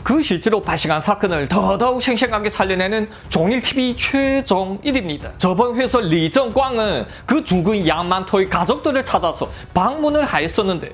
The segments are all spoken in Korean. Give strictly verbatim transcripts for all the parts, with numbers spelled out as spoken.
그 실제로 발생한 사건을 더더욱 생생하게 살려내는 종일티비 최종일입니다. 저번 회에서 리정광은 그 죽은 양만토의 가족들을 찾아서 방문을 하였었는데,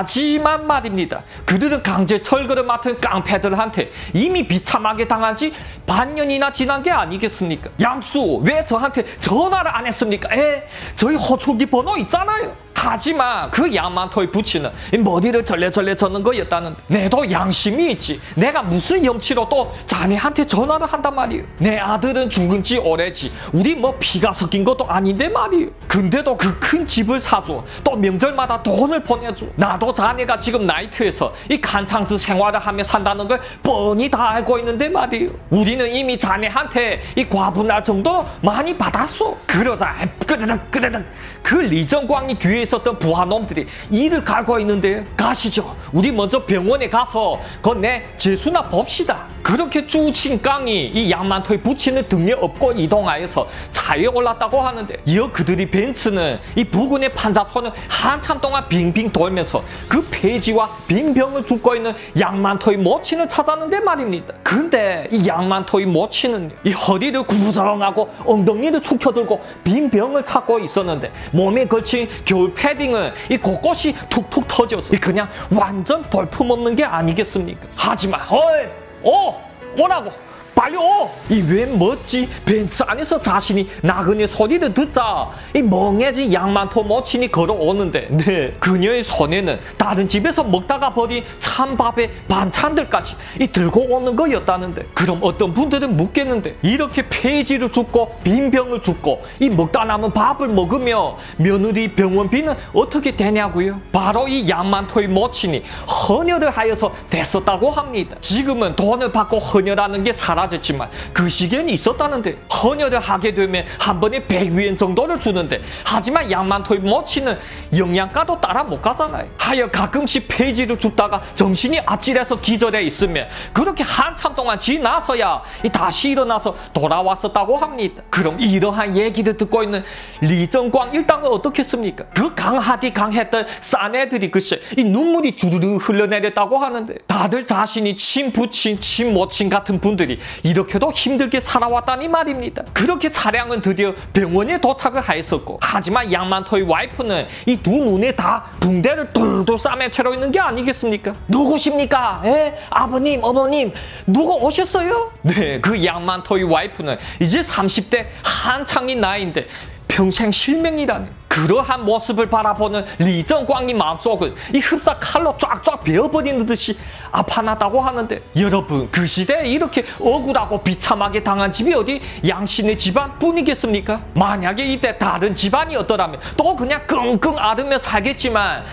하지만 말입니다, 그들은 강제 철거를 맡은 깡패들한테 이미 비참하게 당한 지 반년이나 지난 게 아니겠습니까? 양수, 왜 저한테 전화를 안 했습니까? 에, 저희 호출기 번호 있잖아요. 하지만 그 양만토의 부친은 머리를 절레절레 젓는 거였다는데, 내도 양심이 있지. 내가 무슨 염치로 또 자네한테 전화를 한단 말이에요. 내 아들은 죽은 지 오래지. 우리 뭐 피가 섞인 것도 아닌데 말이에요. 근데도 그 큰 집을 사줘. 또 명절마다 돈을 보내줘. 나도 자네가 지금 나이트에서 이 간창스 생활을 하며 산다는 걸 뻔히 다 알고 있는데 말이에요. 우리는 이미 자네한테 이 과분할 정도로 많이 받았어. 그러자 끄르륵 끄르륵 그 리정광이 뒤에 있었던 부하놈들이 이를 갈고 있는데, 가시죠. 우리 먼저 병원에 가서 그 내 재수나 봅시다. 그렇게 쭈친 깡이 이 양만토의 부친을 등에 업고 이동하여서 차에 올랐다고 하는데, 이어 그들이 벤츠는 이 부근의 판자촌을 한참 동안 빙빙 돌면서 그 폐지와 빈병을 줍고 있는 양만토의 모친을 찾았는데 말입니다. 근데 이 양만토의 모친은 이 허리를 구부정하고 엉덩이를 축혀들고 빈병을 찾고 있었는데, 몸에 걸친 겨울 패딩은 이 곳곳이 툭툭 터져서 그냥 완전 볼품없는 게 아니겠습니까? 하지만 어이 어 오라고 빨리 오! 이 웬 멋지 벤츠 안에서 자신이 나그네 소리를 듣자 이 멍해진 양만토 모친이 걸어오는데, 네, 그녀의 손에는 다른 집에서 먹다가 버린 찬밥에 반찬들까지 이 들고 오는 거였다는데, 그럼 어떤 분들은 묻겠는데, 이렇게 폐지를 줍고 빈병을 줍고 이 먹다 남은 밥을 먹으며 며느리 병원비는 어떻게 되냐고요? 바로 이 양만토의 모친이 헌혈을 하여서 됐었다고 합니다. 지금은 돈을 받고 헌혈하는 게 사람 지만 그 시기에는 있었다는데, 헌혈을 하게 되면 한 번에 백 위엔 정도를 주는데, 하지만 양만토의 모친은 영양가도 따라 못 가잖아요. 하여 가끔씩 폐지를 줍다가 정신이 아찔해서 기절해 있으면 그렇게 한참 동안 지나서야 다시 일어나서 돌아왔었다고 합니다. 그럼 이러한 얘기를 듣고 있는 리정광 일당은 어떻겠습니까? 그 강하디 강했던 싸네들이 글쎄 이 눈물이 주르르 흘러내렸다고 하는데, 다들 자신이 친부친 친모친 같은 분들이 이렇게도 힘들게 살아왔다니 말입니다. 그렇게 차량은 드디어 병원에 도착을 하였었고, 하지만 양만토의 와이프는 이 두 눈에 다 붕대를 둘둘 싸매 채로 있는 게 아니겠습니까? 누구십니까? 에? 아버님, 어머님, 누구 오셨어요? 네, 그 양만토의 와이프는 이제 삼십 대 한창인 나이인데 평생 실명이라는 그러한 모습을 바라보는 리정광이 마음속은 이 흡사 칼로 쫙쫙 베어버리는 듯이 아파났다고 하는데, 여러분, 그 시대에 이렇게 억울하고 비참하게 당한 집이 어디 양신의 집안뿐이겠습니까? 만약에 이때 다른 집안이었더라면 또 그냥 끙끙 앓으며 살겠지만,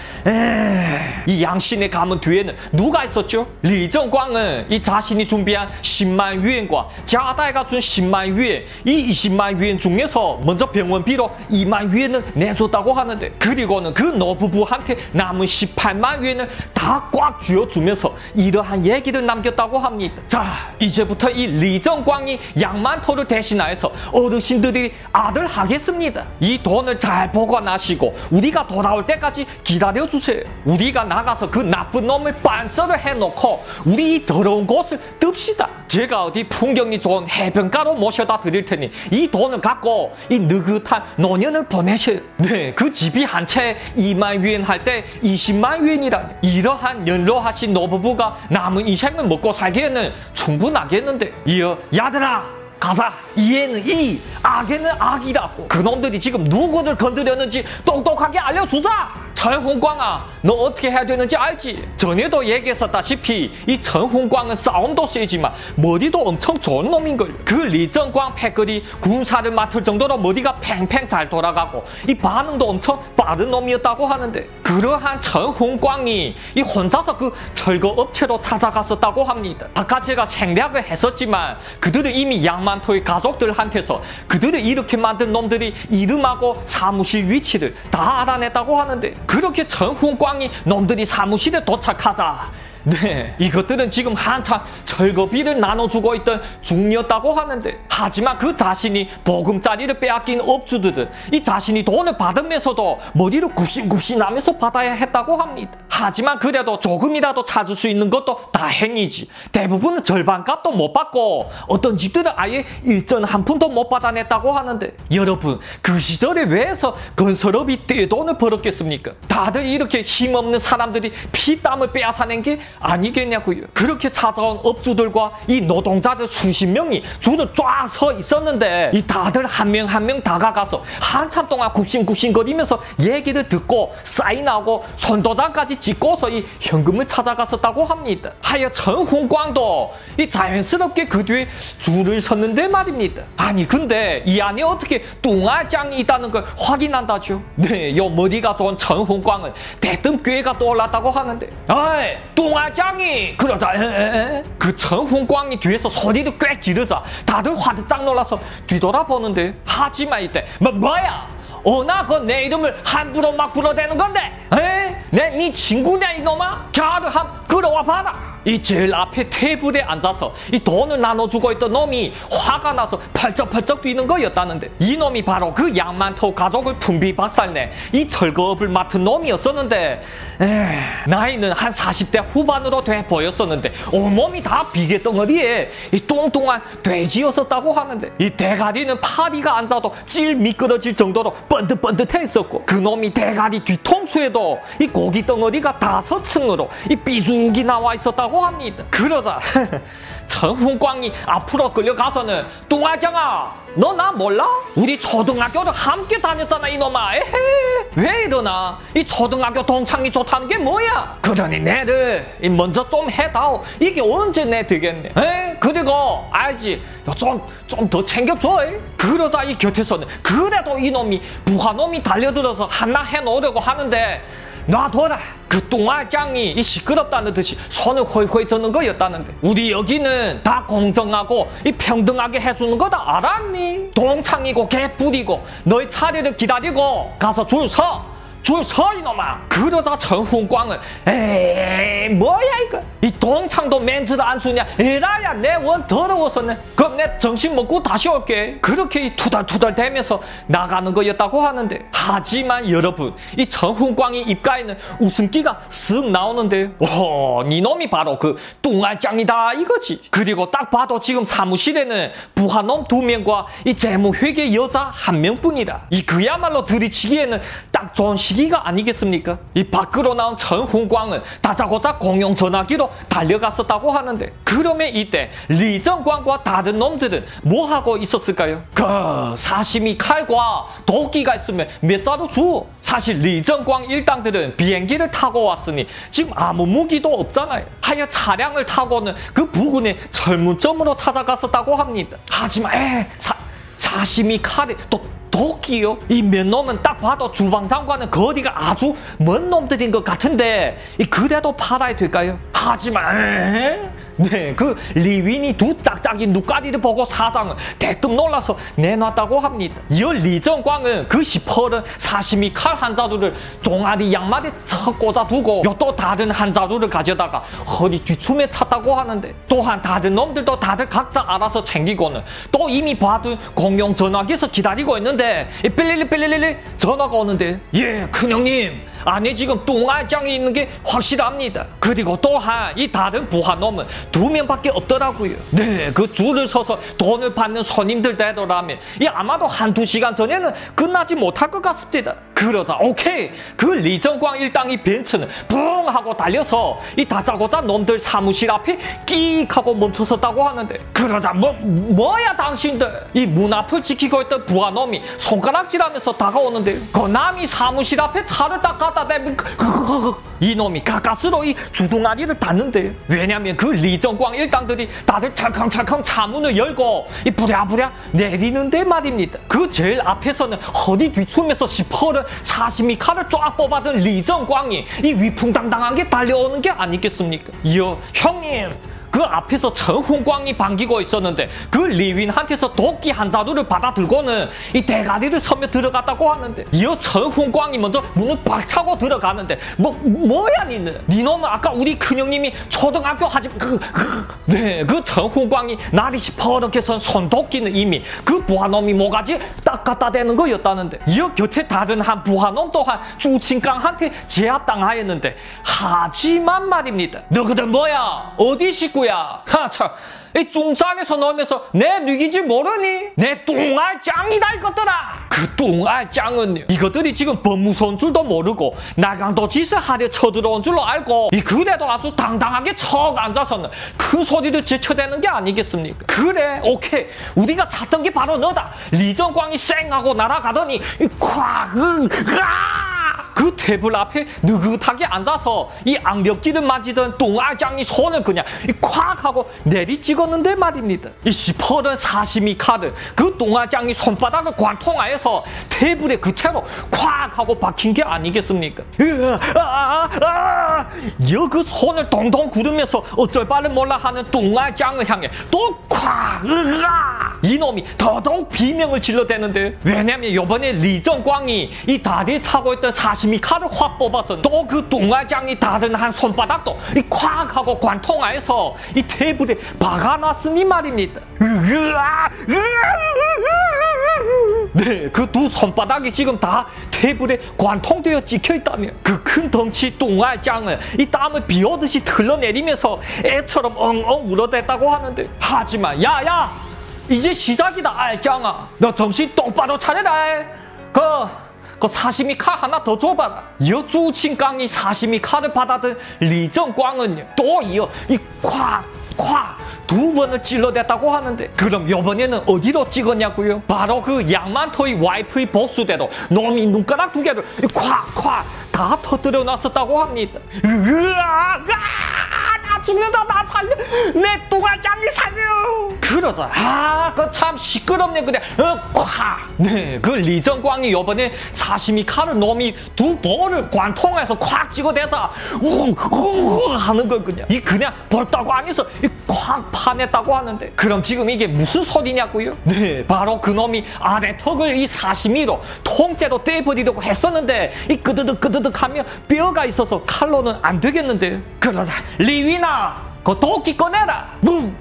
에이, 이 양신의 가문 뒤에는 누가 있었죠? 리정광은 이 자신이 준비한 십만 위엔과 자다이가 준 십만 위엔, 이 이십만 위엔 중에서 먼저 병원비로 이만 위엔을 내줬다고 하는데, 그리고는 그 노부부한테 남은 십팔만 위엔을 다 꽉 쥐어주면서 이러한 얘기를 남겼다고 합니다. 자, 이제부터 이 리정광이 양만토를 대신하여서 어르신들이 아들 하겠습니다. 이 돈을 잘 보관하시고 우리가 돌아올 때까지 기다려주세요. 우리가 나가서 그 나쁜 놈을 빤서를 해놓고 우리 이 더러운 곳을 뜹시다. 제가 어디 풍경이 좋은 해변가로 모셔다 드릴 테니 이 돈을 갖고 이 느긋한 노년을 보내셔요. 네, 그 집이 한 채에 이만 위엔 할 때 이십만 위엔이라니. 이러한 연로하신 노부부가 남은 인생을 먹고 살기에는 충분하겠는데, 이어 야들아 가자. 이에는 이, 악에는 악이라고. 그놈들이 지금 누구를 건드렸는지 똑똑하게 알려주자. 전홍광아, 너 어떻게 해야 되는지 알지? 전에도 얘기했었다시피 이 전홍광은 싸움도 세지만 머리도 엄청 좋은 놈인걸. 그 리정광 패거리 군사를 맡을 정도로 머리가 팽팽 잘 돌아가고 이 반응도 엄청 빠른 놈이었다고 하는데, 그러한 전홍광이 이 혼자서 그 철거업체로 찾아갔었다고 합니다. 아까 제가 생략을 했었지만 그들은 이미 양만토의 가족들한테서 그들을 이렇게 만든 놈들이 이름하고 사무실 위치를 다 알아냈다고 하는데, 그렇게 전홍광이 놈들이 사무실에 도착하자 네, 이것들은 지금 한참 철거비를 나눠주고 있던 중이었다고 하는데, 하지만 그 자신이 보금자리를 빼앗긴 업주들은 이 자신이 돈을 받으면서도 머리를 굽신굽신하면서 받아야 했다고 합니다. 하지만 그래도 조금이라도 찾을 수 있는 것도 다행이지, 대부분은 절반값도 못 받고 어떤 집들은 아예 일전 한 푼도 못 받아냈다고 하는데, 여러분, 그 시절에 왜해서 건설업이 떼돈을 벌었겠습니까? 다들 이렇게 힘없는 사람들이 피땀을 빼앗아낸 게 아니겠냐고요. 그렇게 찾아온 업주들과 이 노동자들 수십 명이 줄을 쫙 서 있었는데, 이 다들 한 명 한 명 다가가서 한참 동안 굽신굽신거리면서 얘기를 듣고 사인하고 손도장까지 찍고서 이 현금을 찾아갔었다고 합니다. 하여 전훈광도 이 자연스럽게 그 뒤에 줄을 섰는데 말입니다. 아니 근데 이 안에 어떻게 뚱알장이 있다는 걸 확인한다죠. 네, 요 머리가 좋은 전훈광은 대뜸 꾀가 떠올랐다고 하는데, 어이 뚱알장이! 그러자 에에에? 그 전훈광이 뒤에서 소리를 꽤 지르자 다들 화들짝 놀라서 뒤돌아보는데, 하지만 이때 뭐, 뭐야? 어, 나 그 내 이름을 함부로 막 불러대는 건데, 에? 내 네 친구냐 이놈아? 겨를 함 끌어와 봐라. 이 제일 앞에 테이블에 앉아서 이 돈을 나눠주고 있던 놈이 화가 나서 펄쩍펄쩍 뛰는 거였다는데, 이 놈이 바로 그 양만토 가족을 풍비 박살내 이 철거업을 맡은 놈이었었는데, 에이, 나이는 한 사십 대 후반으로 돼 보였었는데 온몸이 다 비계덩어리에 이 뚱뚱한 돼지였었다고 하는데, 이 대가리는 파리가 앉아도 찔 미끄러질 정도로 번듯번듯했었고, 그 놈이 대가리 뒤통수에도 이 고기 덩어리가 다섯 층으로 이 삐죽이 나와 있었다고 합니다. 그러자 전훈광이 앞으로 끌려가서는, 뚱아장아, 너 나 몰라? 우리 초등학교를 함께 다녔잖아 이놈아. 에헤, 왜 이러나? 이 초등학교 동창이 좋다는 게 뭐야? 그러니 내를 먼저 좀 해다오. 이게 언제 내 되겠네. 에? 그리고 알지, 좀 좀 더 챙겨줘. 에? 그러자 이 곁에서는 그래도 이놈이 부하놈이 달려들어서 하나 해놓으려고 하는데, 놔둬라. 그 뚱알장이 이 시끄럽다는 듯이 손을 호이호이 저는 거였다는데, 우리 여기는 다 공정하고 이 평등하게 해주는 거다 알았니? 동창이고 개뿔이고 너의 차례를 기다리고 가서 줄 서. 줄 서 이놈아. 그러자 전훈광은 에이 뭐야 이거, 이 동창도 멘트를 안 주냐. 에라야 내 원 더러워서는. 그럼 내 점심 먹고 다시 올게. 그렇게 이 투덜투덜 대면서 나가는 거였다고 하는데, 하지만 여러분, 이 전훈광이 입가에는 웃음기가 쓱 나오는데, 오, 니놈이 바로 그 뚱알짱이다 이거지. 그리고 딱 봐도 지금 사무실에는 부하놈 두 명과 이 재무회계 여자 한 명뿐이다. 이 그야말로 들이치기에는 딱 좋은 시기가 아니겠습니까? 이 밖으로 나온 전훈광은 다짜고짜 공용 전화기로 달려갔었다고 하는데, 그러면 이때 리정광과 다른 놈들은 뭐 하고 있었을까요? 그 사시미 칼과 도끼가 있으면 몇 자루 주. 사실 리정광 일당들은 비행기를 타고 왔으니 지금 아무 무기도 없잖아요. 하여 차량을 타고는 그 부근의 철문점으로 찾아갔었다고 합니다. 하지만 에 사, 사시미 칼이 또 도끼요? 이 몇 놈은 딱 봐도 주방장과는 거리가 아주 먼 놈들인 것 같은데, 이 그래도 팔아야 될까요? 하지만 에? 네, 그 리윈이 두 짝짝이 눈가리를 보고 사장은 대뜸 놀라서 내놨다고 합니다. 이어 리정광은 그 시퍼런 사시미 칼 한 자루를 종아리 양말에 척 꽂아두고 또 다른 한 자루를 가져다가 허리 뒤춤에 찼다고 하는데, 또한 다른 놈들도 다들 각자 알아서 챙기고는 또 이미 봐둔 공용 전화기에서 기다리고 있는데, 삐리리 삐리리 전화가 오는데, 예 큰형님 안에 지금 뚱알장이 있는 게 확실합니다. 그리고 또한 이 다른 부하놈은 두 명밖에 없더라고요. 네, 그 줄을 서서 돈을 받는 손님들 대로라면 이 아마도 한두 시간 전에는 끝나지 못할 것 같습니다. 그러자 오케이, 그 리정광 일당이 벤츠는 붕 하고 달려서 이 다짜고짜 놈들 사무실 앞에 끼익 하고 멈춰섰다고 하는데, 그러자 뭐 뭐야 당신들, 이 문 앞을 지키고 있던 부하놈이 손가락질하면서 다가오는데, 그 남이 사무실 앞에 차를 딱 갖다 대면 이놈이 가까스로 이 주둥아리를 닫는데, 왜냐면 그 리정광 일당들이 다들 찰컹찰컹 차문을 열고 이 부랴부랴 내리는데 말입니다. 그 제일 앞에서는 허리 뒤춤에서 시퍼를 사시미 칼을 쫙 뽑아든 리정광이 이 위풍당당하게 달려오는 게 아니겠습니까? 이어 형님, 그 그 앞에서 전훈광이 반기고 있었는데 그 리윈한테서 도끼 한 자루를 받아 들고는 이 대가리를 서며 들어갔다고 하는데 이어 전훈광이 먼저 문을 박차고 들어가는데 뭐 뭐야 니는? 니놈은 아까 우리 큰형님이 초등학교 하지 그, 그, 네, 그 전훈광이 날이 시퍼렇게 선 손도끼는 이미 그 부하놈이 뭐가지 딱 갖다 대는 거였다는데 이어 곁에 다른 한 부하놈 또한 주친깡한테 제압당하였는데 하지만 말입니다. 너희들 뭐야? 어디 식구야? 하참 이 중산에서 놀면서 내 뉘기지 모르니? 내 뚱알짱이다 이것들아. 그 뚱알짱은요 이것들이 지금 법무소인 줄도 모르고 나강도 짓을 하려 쳐들어온 줄로 알고 이 그래도 아주 당당하게 척 앉아서는 큰 소리를 제쳐대는 게 아니겠습니까? 그래 오케이 우리가 찾던 게 바로 너다. 리정광이 쌩하고 날아가더니 콱 으아 그 테이블 앞에 느긋하게 앉아서 이 악력기를 만지던 뚱알짱이 손을 그냥 콱 하고 내리 찍었는데 말입니다. 이 시퍼런 사시미 칼을 그 뚱알짱이 손바닥을 관통하여서 테이블에 그 채로 콱 하고 박힌 게 아니겠습니까? 여 그 손을 동동 구르면서 어쩔 바를 몰라 하는 뚱알짱을 향해 또 콱 이놈이 더더욱 비명을 질러대는데 왜냐면 이번에 리정광이 이 다리에 차고 있던 사시미 칼을 확 뽑아서 또 그 뚱알짱이 다른 한 손바닥도 이 콱 하고 관통하여서 이 테이블에 박아놨으니 말입니다. 네, 그 두 손바닥이 지금 다 테이블에 관통되어 찍혀있다며 그 큰 덩치 뚱알짱을 이 땀을 비오듯이 흘러내리면서 애처럼 엉엉 울어댔다고 하는데 하지만 야야 이제 시작이다 알짱아. 너 정신 똑바로 차려라. 그, 그 사시미 칼 하나 더 줘봐라. 이어 주친깡이 사시미 칼을 받아든 리정광은요 또 이어 이 콱 콱 두 번을 찔러댔다고 하는데 그럼 이번에는 어디로 찍었냐고요? 바로 그 양만토의 와이프의 복수대로 놈이 눈가락 두 개를 콱콱 다 터뜨려 놨었다고 합니다. 으아, 나 죽는다 나 살려 내 뚱알짱이 살려. 그러자 아 그 참 시끄럽네 그래 어, 콱 네 그 리정광이 이번에 사시미 칼을 놈이 두 볼을 관통해서 콱 찍어대자 우우 하는 걸 그냥 이 그냥 벌떡 안에서 콱 파냈다고 하는데 그럼 지금 이게 무슨 소리냐고요? 네 바로 그놈이 아래 턱을 이 사시미로 통째로 떼버리려고 했었는데 이 끄드득 끄드득 하며 뼈가 있어서 칼로는 안 되겠는데 그러자 리위나 그 도끼 꺼내라.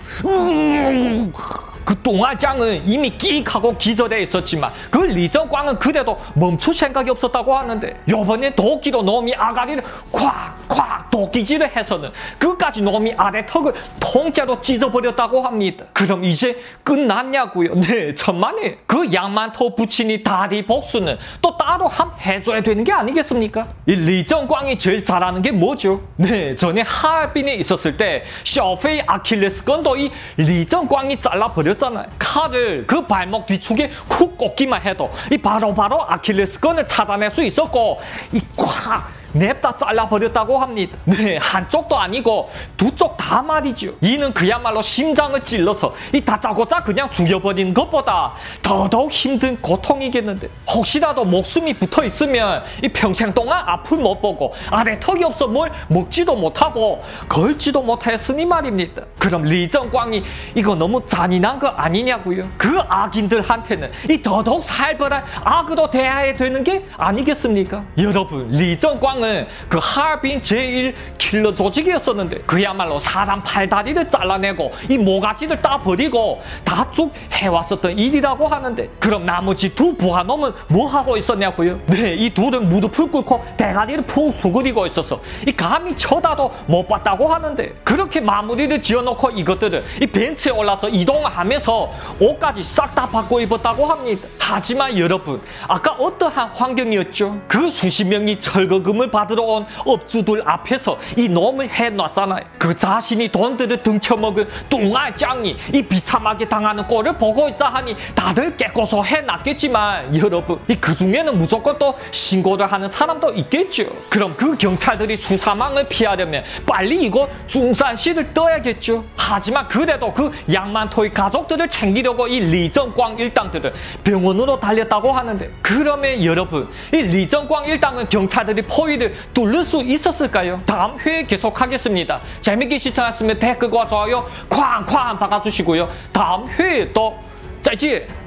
음, 그 뚱알짱은 이미 끼익하고 기절해 있었지만 그 리정광은 그래도 멈출 생각이 없었다고 하는데 요번에 도끼로 놈이 아가리를 콱콱 도끼질을 해서는 그까지 놈이 아래 턱을 통째로 찢어버렸다고 합니다. 그럼 이제 끝났냐고요? 네 천만에 그 양만토 부친이 다리 복수는 또 따로 함 해줘야 되는 게 아니겠습니까? 이 리정광이 제일 잘하는 게 뭐죠? 네 전에 하얼빈에 있었을 때 셔페이 아킬레스건도 이 리정광이 잘라버렸 칼을 그 발목 뒤축에 쿡 꽂기만 해도 이 바로바로 아킬레스건을 찾아낼 수 있었고 이 콱 냅다 잘라버렸다고 합니다. 네, 한쪽도 아니고 두 쪽 다 말이죠. 이는 그야말로 심장을 찔러서 이 다짜고짜 그냥 죽여버리는 것보다 더더욱 힘든 고통이겠는데 혹시라도 목숨이 붙어있으면 이 평생 동안 아픔 못 보고 아래 턱이 없어 뭘 먹지도 못하고 걸지도 못했으니 말입니다. 그럼 리정광이 이거 너무 잔인한 거 아니냐고요? 그 악인들한테는 이 더더욱 살벌한 악으로 대해야 되는 게 아니겠습니까? 여러분 리정광은 그 하얼빈 제일 킬러 조직이었었는데 그야말로 사람 팔다리를 잘라내고 이 모가지를 따버리고 다 쭉 해왔었던 일이라고 하는데 그럼 나머지 두 부하놈은 뭐 하고 있었냐고요? 네, 이 둘은 무릎을 꿇고 대가리를 푹 수그리고 있어서 이 감히 쳐다도 못 봤다고 하는데 그렇게 마무리를 지어놓고 이것들은 이 벤츠에 올라서 이동하면서 옷까지 싹 다 바꿔 입었다고 합니다. 하지만 여러분 아까 어떠한 환경이었죠? 그 수십 명이 철거금을 받으러 온 업주들 앞에서 이 놈을 해놨잖아요. 그 자신이 돈들을 등쳐먹은 뚱알짱이 이 비참하게 당하는 꼴을 보고 있자 하니 다들 깨꼬소 해놨겠지만 여러분 이 그중에는 무조건 또 신고를 하는 사람도 있겠죠. 그럼 그 경찰들이 수사망을 피하려면 빨리 이거 중산시를 떠야겠죠. 하지만 그래도 그 양만토의 가족들을 챙기려고 이 리정광 일당들을 병원으로 달렸다고 하는데 그러면 여러분 이 리정광 일당은 경찰들이 포위 저희를 뚫을 수 있었을까요? 다음 회에 계속하겠습니다. 재밌게 시청하셨으면 댓글과 좋아요 쾅쾅 박아주시고요. 다음 회에 또 再见